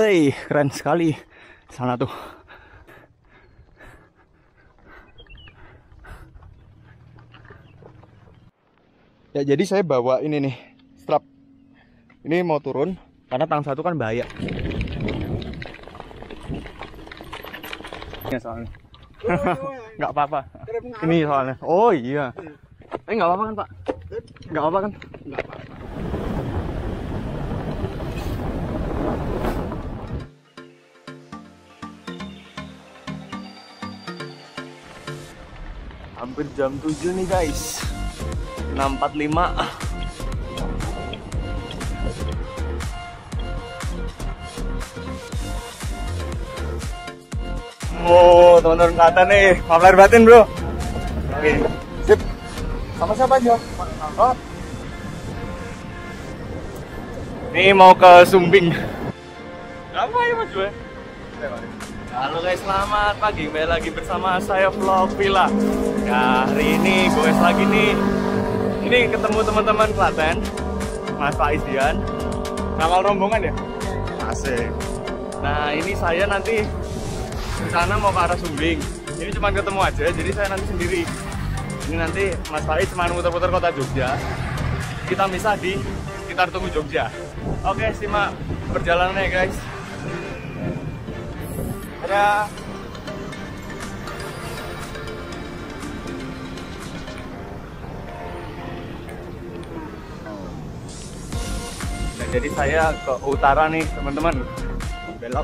Wih, keren sekali sana tuh. Ya, jadi saya bawa ini nih, strap. Ini mau turun karena tang satu kan bahaya. Ini soalnya. Nggak apa-apa. Ini soalnya. Oh iya. Nggak apa-apa kan, Pak? Nggak apa-apa kan? Nggak apa-apa. Hampir jam 7 nih guys. 6.45. Oh, teman-teman ke atas nih. Maaf lahir batin, bro. Oke, sip. Sama siapa aja? Oh. Ini mau ke Sumbing. Apa ya Mas gue? Halo guys, selamat pagi. Kembali lagi bersama saya Vlog Villa. Ya, hari ini gue lagi nih. Ini ketemu teman-teman Klaten, Mas Faiz Dian. Nakal rombongan ya? Asik. Nah, ini saya nanti ke sana mau ke arah Sumbing. Ini cuma ketemu aja, jadi saya nanti sendiri. Ini nanti Mas Faiz cuma muter-muter kota Jogja. Kita misah di sekitar Tugu Jogja. Oke, simak perjalanannya guys. Ada. Nah, jadi saya ke utara nih teman-teman. Belok.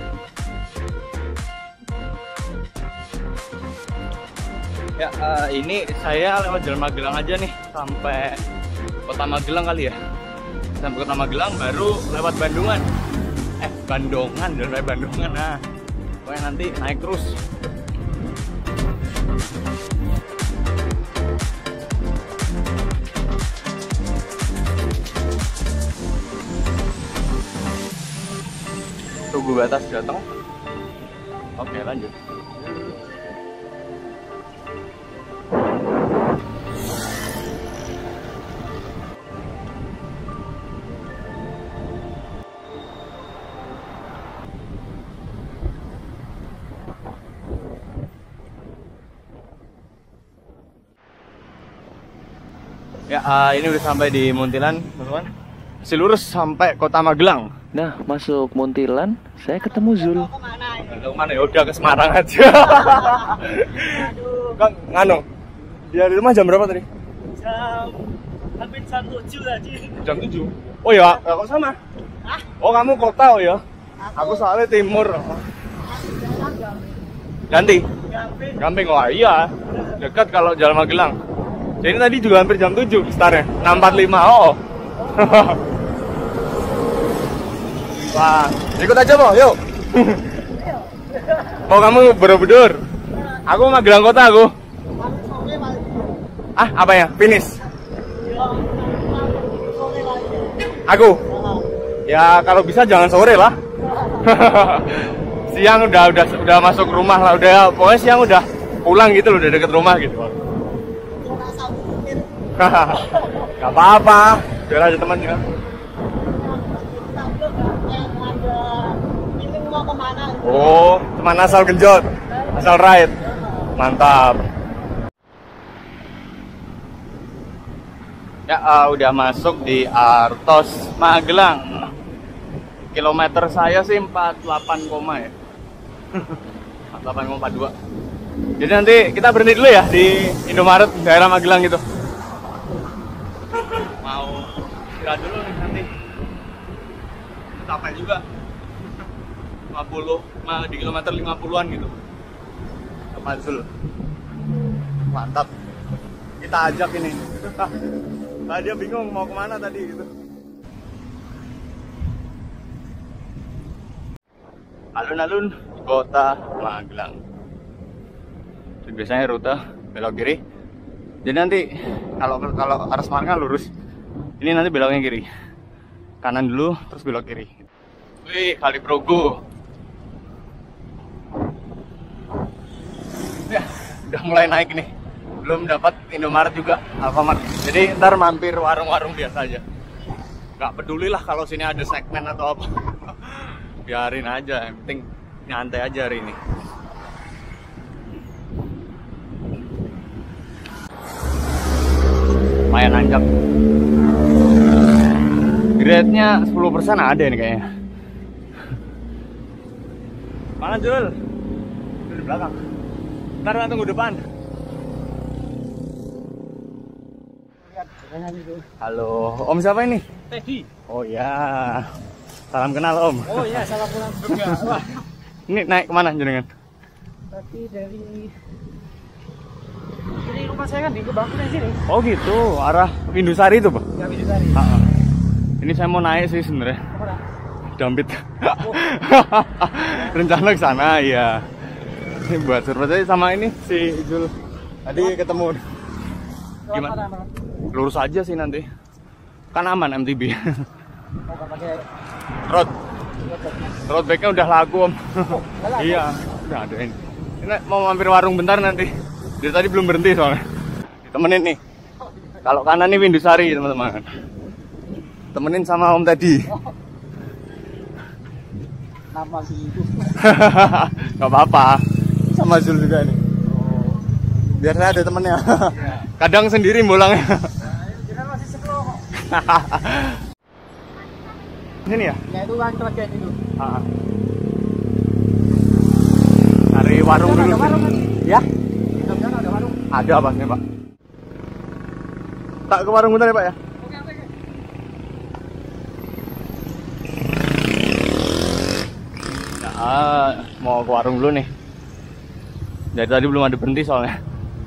Ya, ini saya lewat Jalan Magelang aja nih sampai Kota Magelang kali ya. Sampai Kota Magelang baru lewat Bandungan. Bandungan, jalan raya Bandungan. Nah, pokoknya nanti naik terus. Tugu batas datang. Oke, lanjut. Ya, ini udah sampai di Muntilan, teman-teman. Masih lurus sampai Kota Magelang. Nah, masuk Muntilan, saya ketemu Zul. Kemana ya? Udah ke Semarang aja. Kang, nganu. Dia di rumah jam berapa tadi? Hampir jam 7 tadi. Jam 7. Oh ya, kok sama? Oh, kamu kota oh ya? Aku soalnya timur. Ganti. Gamping. Oh iya. Dekat kalau Jalan Magelang. Jadi tadi juga hampir jam 7 startnya. 6.45. Oh. Wah, ikut aja, Bo. Yuk. Oh, kamu Borobudur. Aku Magelang kota aku. Apa ya? Finish. Aku. Ya kalau bisa jangan sore lah. Siang udah masuk rumah lah, udah pokoknya siang udah pulang gitu loh, udah deket rumah gitu. Gak apa-apa, biar aja teman juga. Oh, teman asal genjot, asal ride, mantap. Ya, udah masuk di Artos Magelang. Kilometer saya sih 48, ya. 48,42. Jadi nanti kita berhenti dulu ya di Indomaret daerah Magelang gitu. Mau istirahat dulu nih nanti. Capek juga. 50 di kilometer 50-an gitu. Teman Zul. Mantap. Kita ajak ini. Nah, dia bingung mau kemana tadi gitu. Alun-alun Kota Magelang. Biasanya rute belok kiri. Jadi nanti kalau arah Semarang kan lurus. Ini nanti beloknya kiri. Kanan dulu terus belok kiri. Wih, Kali Progo. Ya, udah mulai naik nih. Belum dapat Indomaret juga, Alfamart. Jadi ntar mampir warung-warung biasa aja. Gak peduli lah kalau sini ada segmen atau apa. biarin aja, yang penting nyantai aja hari ini. Lumayan nanjak. Grade-nya 10% ada nih kayaknya. Mana Jul? Di belakang. Ntar tunggu depan. Halo, Om siapa ini? Teddy. Oh ya, salam kenal Om. Oh iya, salam pulang juga. Wah. Ini naik kemana jenengan? Tadi dari rumah saya kan di Kebakuran sini. Oh gitu, arah Windusari itu Pak? Ya, Windusari. Ini saya mau naik sih sebenarnya. Kemana? Dampit. Rencana ke sana ya. Ini buat surprise aja sama ini si Jul. Tadi ketemu. Gimana? Lurus aja sih nanti. Kan aman MTB. Oh, gak pakai Road bike-nya udah laku Om. Iya, udah ada ini. Ini mau mampir warung bentar nanti. Dari tadi belum berhenti soalnya. Temenin nih. Kalau kanan nih Windusari teman-teman. Temenin sama Om tadi. nama sih itu. Gak apa-apa. Sama Zul juga nih. Biar saya ada temennya. Kadang sendiri bolangnya. Kita masih sebelum. Ini ya? Ya itu kan bagian itu. Cari warung dulu. Ada warung kan? Ya? Mudah-mudahan ada warung. Ada pasti Pak. Tak ke warung bentar ya Pak ya? Oke. Nah, mau ke warung dulu nih. Dari tadi belum ada berhenti soalnya.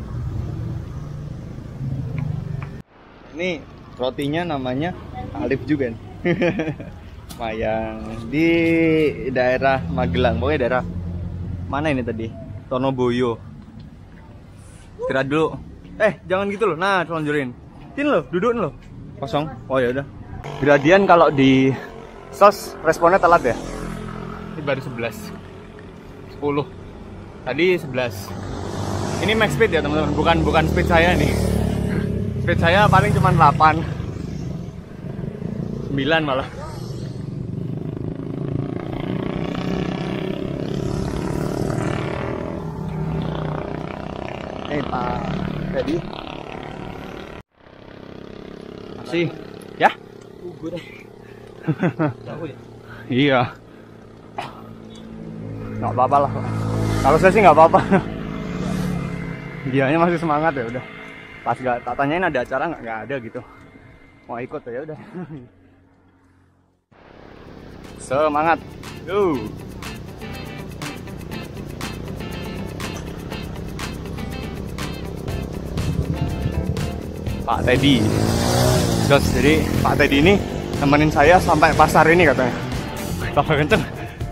Ini rotinya namanya Alif juga nih. Mayang di daerah Magelang, pokoknya daerah mana ini tadi? Tonoboyo. Istirahat dulu. Jangan gitu loh. Nah, selonjorin. Sini loh, dudukin loh. Kosong. Oh ya udah. Gradian kalau di sos responnya telat ya. Ini baru 11. 10. Tadi 11. Ini max speed ya, teman-teman. Bukan speed saya nih. Speed saya paling cuma 8. 9 malah. Pak tadi masih ya? Ugur. Iya. Nggak apa-apa lah. Kalau saya sih nggak apa-apa. Dianya masih semangat ya udah. Pas gak tak tanyain ada acara nggak ada gitu. Mau ikut ya udah. Semangat. Pak Teddy. Terus jadi Pak Teddy ini temenin saya sampai pasar ini katanya. Tambah kenceng.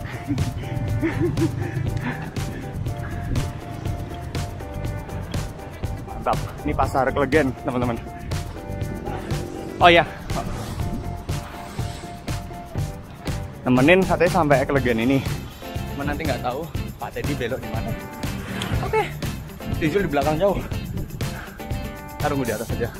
Mantap. Ini pasar Klegen, teman-teman. Oh ya. Temenin katanya sampai Klegen ini. Cuma nanti nggak tahu Pak Teddy belok di mana. Oke. Dijul di belakang jauh. Tunggu di atas aja.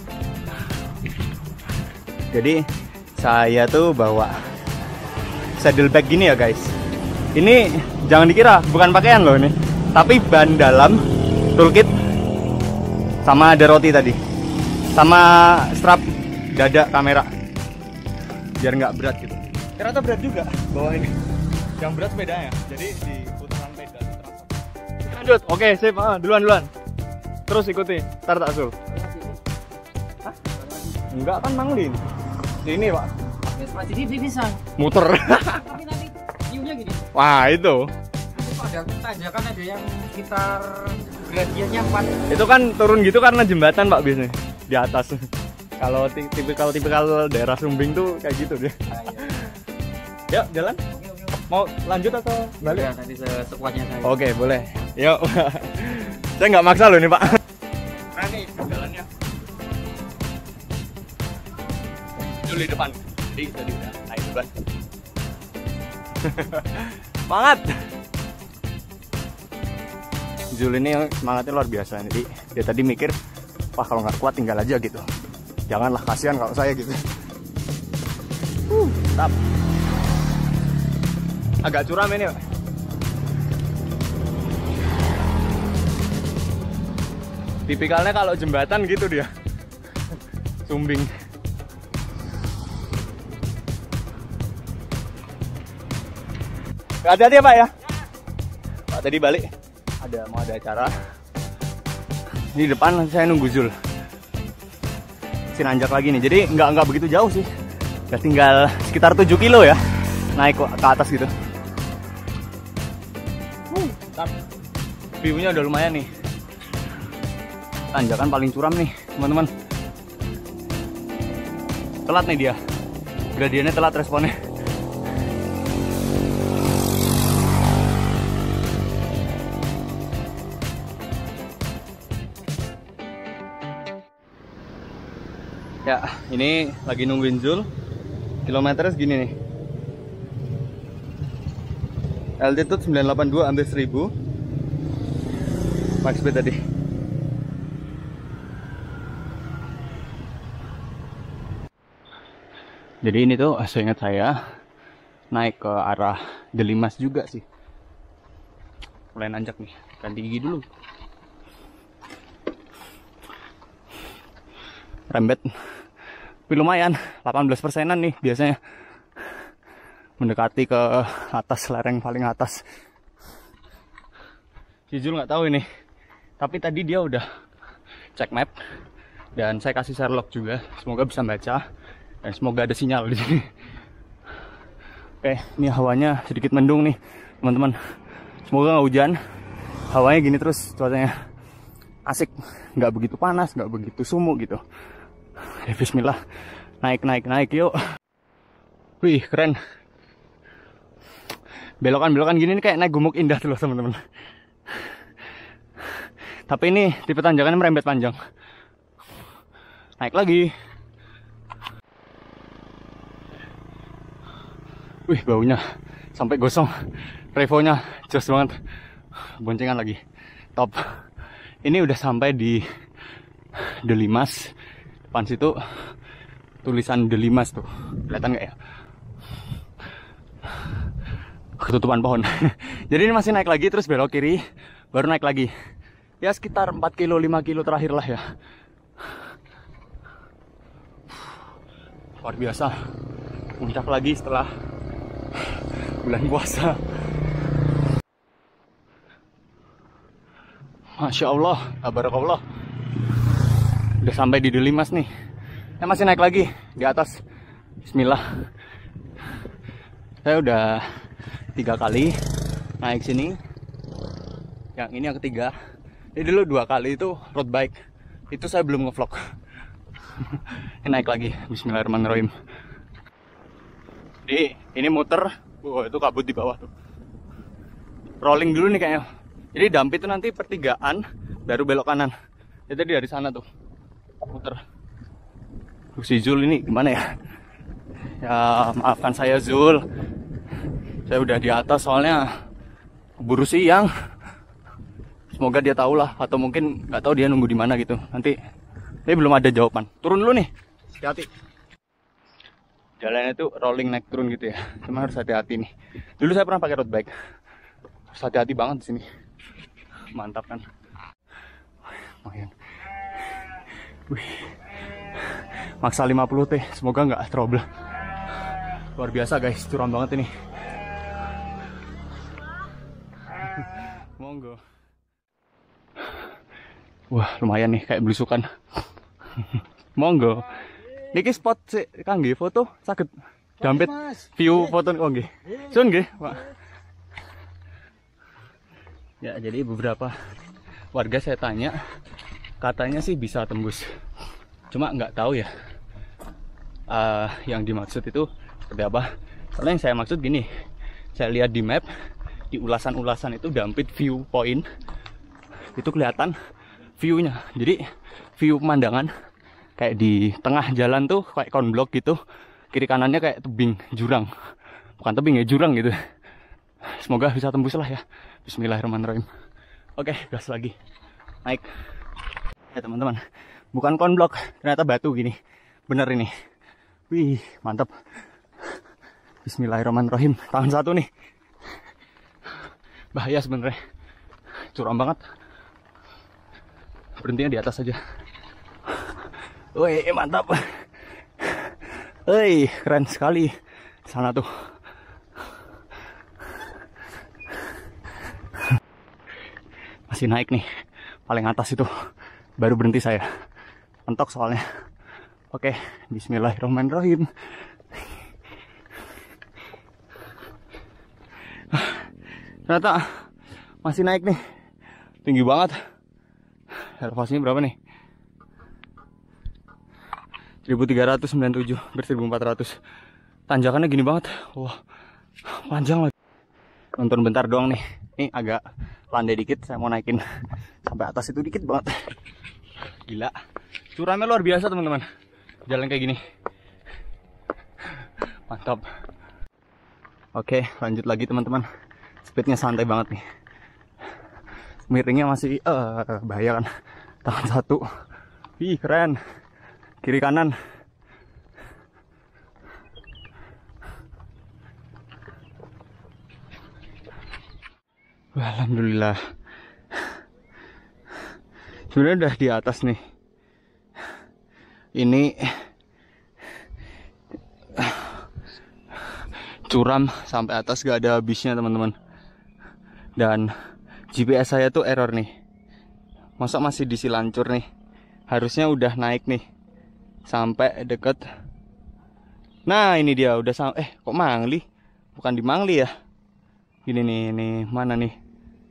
Jadi saya tuh bawa saddlebag gini ya guys. Ini jangan dikira bukan pakaian loh ini, tapi ban dalam, toolkit, sama ada roti tadi, sama strap dada kamera, biar nggak berat gitu. Ternyata berat juga bawa ini. Yang berat sepedanya, jadi di putaran pedal terasa. Lanjut, oke sip, duluan. Terus ikuti, ntar tak sul. Hah? Enggak kan manglin. Sini Pak. Masih di bisa. Muter. Tapi nanti view-nya gini. Wah itu. Itu ada tanjakan, ada yang sekitar gradiennya 4. Itu kan turun gitu karena jembatan Pak biasanya di atas. Kalau tipikal daerah Sumbing tuh kayak gitu deh. Yuk jalan. Mau lanjut atau balik? Ya, nanti sekuatnya saya. Oke boleh. Yuk. Saya nggak maksa loh ini Pak. Nah nih jalannya. Juli depan. Tadi udah naik duluan. Semangat. Jul ini semangatnya luar biasa. Jadi dia tadi mikir, wah kalau nggak kuat tinggal aja gitu. Janganlah, kasihan kalau saya gitu. Mantap. agak curam ini, Pak. Tipikalnya kalau jembatan gitu dia. Sumbing. Hati-hati ya Pak ya. Pak tadi balik. Mau ada acara. Di depan saya nunggu Zul. Si nanjak lagi nih. Jadi nggak begitu jauh sih. Ya tinggal sekitar 7 kilo ya. Naik ke atas gitu. View-nya udah lumayan nih. Tanjakan paling curam nih, teman-teman. Telat nih dia. Gradiennya telat responnya. Ya, ini lagi nungguin Zul. Kilometernya segini nih. Altitude 982 hampir 1000. Max speed tadi. Jadi ini tuh seingat saya naik ke arah Delimas juga sih. Mulai nanjak nih, ganti gigi dulu. Rembet. Tapi lumayan, 18%-an nih biasanya. Mendekati ke atas, lereng paling atas. Jujur nggak tahu ini. Tapi tadi dia udah cek map. Dan saya kasih share log juga. Semoga bisa baca. Dan semoga ada sinyal di sini. Oke, ini hawanya sedikit mendung nih, teman-teman. Semoga nggak hujan. Hawanya gini terus, cuacanya asik, nggak begitu panas, nggak begitu sumuk gitu. Ya, bismillah, naik yuk. Wih, keren. Belokan gini nih kayak naik Gumuk Indah tuh loh, teman-teman. Tapi ini tipe tanjakannya merembet panjang. Naik lagi. Wih, baunya sampai gosong. Revonya jos banget. Boncengan lagi. Top. Ini udah sampai di Delimas. Depan situ tulisan Delimas tuh. Kelihatan nggak ya? Ketutupan pohon. Jadi ini masih naik lagi terus belok kiri, baru naik lagi. Ya sekitar 4 kilo 5 kilo terakhir lah ya. Luar biasa. Puncak lagi setelah bulan puasa. Masya Allah, tabarakallah. Udah sampai di Delimas nih. Masih naik lagi di atas. Bismillah. Saya udah 3 kali naik sini. Yang ini yang ketiga. Ini dulu 2 kali itu road bike. Itu saya belum ngevlog. Naik lagi. Bismillahirrahmanirrahim. Jadi ini muter. Itu kabut di bawah tuh. Rolling dulu nih kayaknya. Jadi Dampi itu nanti pertigaan baru belok kanan. Jadi dari sana tuh muter. Si Zul ini gimana ya? Ya maafkan saya Zul. Saya udah di atas soalnya keburu siang. Semoga dia tahu lah, atau mungkin nggak tahu dia nunggu di mana gitu. Nanti ini belum ada jawaban. Turun dulu nih. Hati-hati. Jalannya tuh rolling naik turun gitu ya. Cuma harus hati-hati nih. Dulu saya pernah pakai road bike. Harus hati-hati banget di sini. Mantap kan? Lumayan. Wih. Maksa 50 teh. Semoga nggak trouble. Luar biasa guys, curam banget ini. Monggo. Wah, lumayan nih kayak belusukan. Monggo. Niki spot sih kangge foto saged dampit view foto kok nggih. Sun nggih, Pak. Ya, jadi beberapa warga saya tanya katanya sih bisa tembus. Cuma nggak tahu ya. Yang dimaksud itu seperti apa? Soalnya yang saya maksud gini. Saya lihat di map, di ulasan-ulasan itu Dampit view point. Itu kelihatan view-nya. Jadi view pemandangan kayak di tengah jalan tuh kayak konblok gitu, kiri kanannya kayak tebing jurang, bukan tebing ya, jurang gitu. Semoga bisa tembus lah ya. Bismillahirrahmanirrahim. Oke, gas lagi, naik ya teman-teman. Bukan konblok, ternyata batu gini, bener ini. Wih, mantap. Bismillahirrahmanirrahim. Tangan satu nih, bahaya sebenarnya. Curam banget. Berhentinya di atas aja. Woi, mantap. Woi, keren sekali sana tuh. Masih naik nih. Paling atas itu. Baru berhenti saya. Mentok soalnya. Oke, bismillahirrahmanirrahim. Ternyata masih naik nih. Tinggi banget. Elevasinya berapa nih? 1397 ber 1400. Tanjakannya gini banget. Wah, panjang lagi. Nonton bentar doang nih. Ini agak landai dikit. Saya mau naikin sampai atas itu dikit banget. Gila. Curamnya luar biasa teman-teman. Jalan kayak gini. Mantap. Oke, lanjut lagi teman-teman. Speednya santai banget nih. Miringnya masih bahaya kan. Tangan satu. Ih, keren. Kiri kanan. Alhamdulillah. Sebenarnya udah di atas nih. Ini curam sampai atas gak ada habisnya teman-teman. Dan GPS saya tuh error nih. Masa masih di Silancur nih. Harusnya udah naik nih sampai deket. Nah ini dia udah sampai. Kok Mangli? Bukan di Mangli ya. Ini nih mana nih?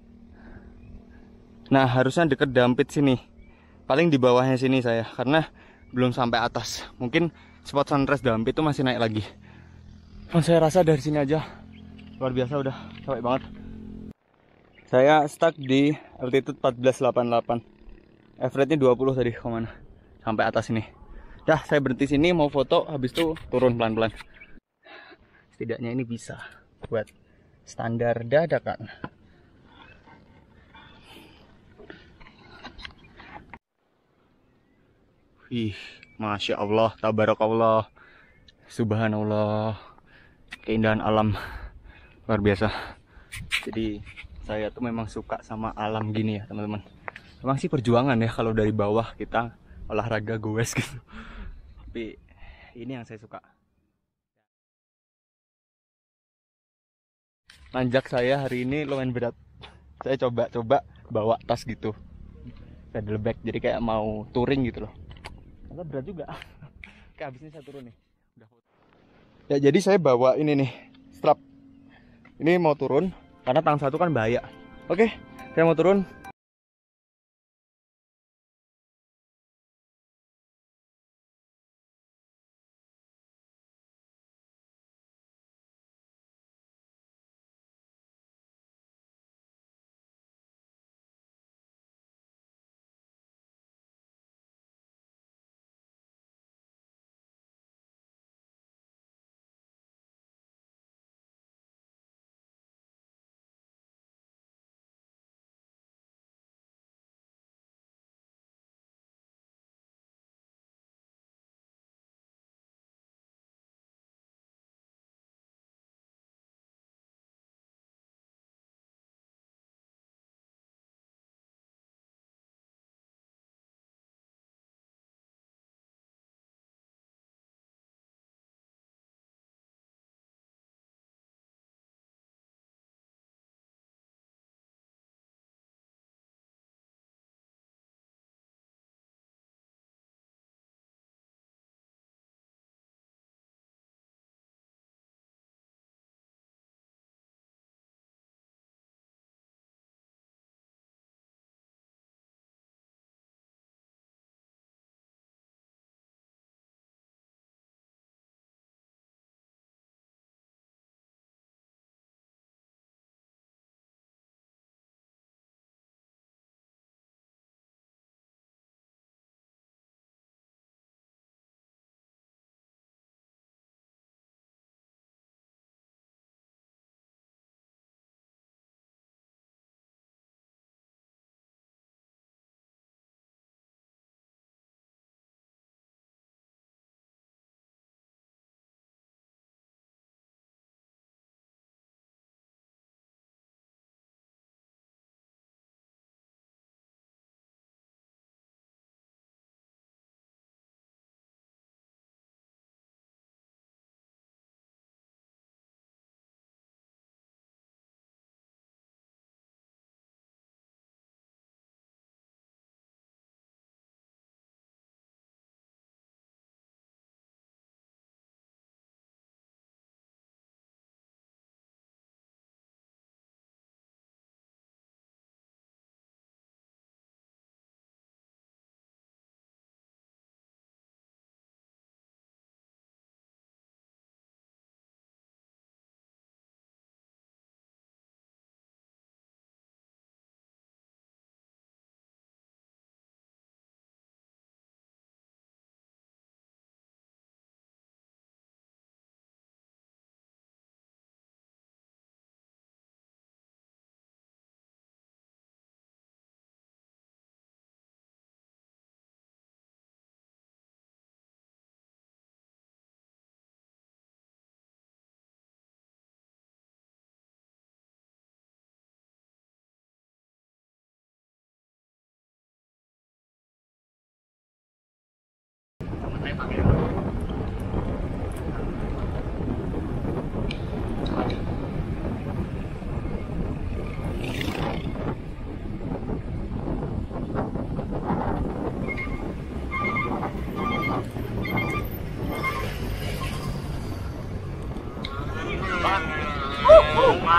Nah harusnya deket Dampit sini. Paling di bawahnya sini saya. Karena belum sampai atas. Mungkin spot sunrise Dampit itu masih naik lagi. Saya rasa dari sini aja luar biasa, udah capek banget. Saya stuck di altitude 1488. Average-nya 20 tadi kemana? Sampai atas ini. Dah, saya berhenti sini mau foto, habis itu turun pelan-pelan. Setidaknya ini bisa buat standar dadakan. Ih, Masya Allah, tabarakallah, subhanallah. Keindahan alam luar biasa. Jadi saya tuh memang suka sama alam gini ya teman-teman. Memang sih perjuangan ya kalau dari bawah kita olahraga goes gitu. Tapi ini yang saya suka. Nanjak saya hari ini lumayan berat. Saya coba bawa tas gitu, saddleback, jadi kayak mau touring gitu loh. Ternyata berat juga. Kayak habis ini saya turun nih. Ya jadi saya bawa ini nih, strap. Ini mau turun karena tang satu kan bahaya. Oke, saya mau turun.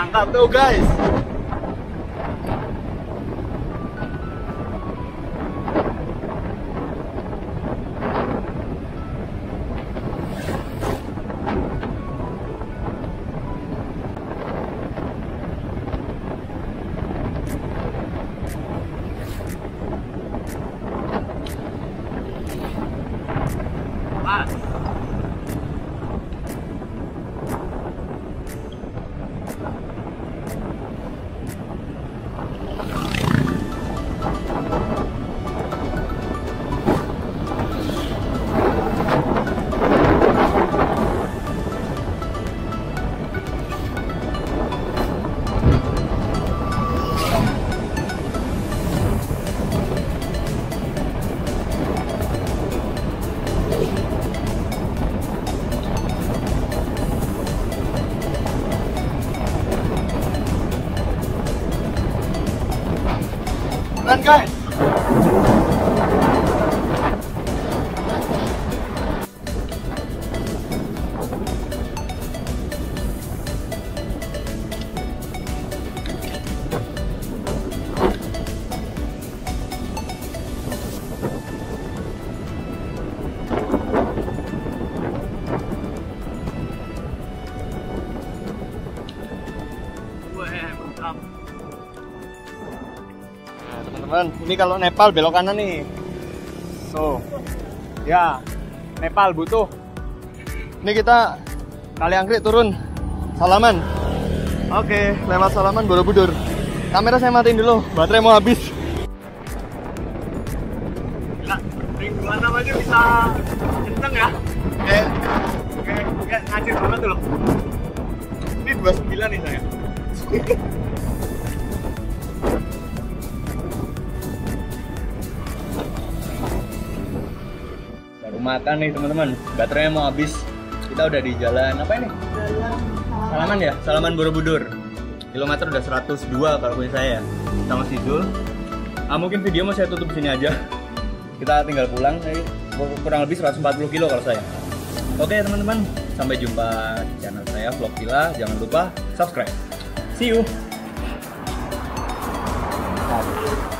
Mantap tuh guys. Keren guys. Teman-teman, ini kalau Nepal belok kanan nih. So, ya, Nepal butuh. Ini kita Kali Angkrik turun Salaman. Oke, lewat Salaman Borobudur. Kamera saya matiin dulu, baterai mau habis. Gila, ring 26 aja bisa kenceng ya. Kayak ngacir banget tuh loh. Ini 29 nih saya. Makan nih teman-teman, baterainya mau habis. Kita udah di jalan apa ini? Salaman ya, Salaman Borobudur. Kilometer udah 102 kalau punya saya. Sama Sidul. Mungkin video mau saya tutup sini aja. Kita tinggal pulang. Kurang lebih 140 kilo kalau saya. Oke teman-teman, sampai jumpa di channel saya Vlog Villa. Jangan lupa subscribe. See you.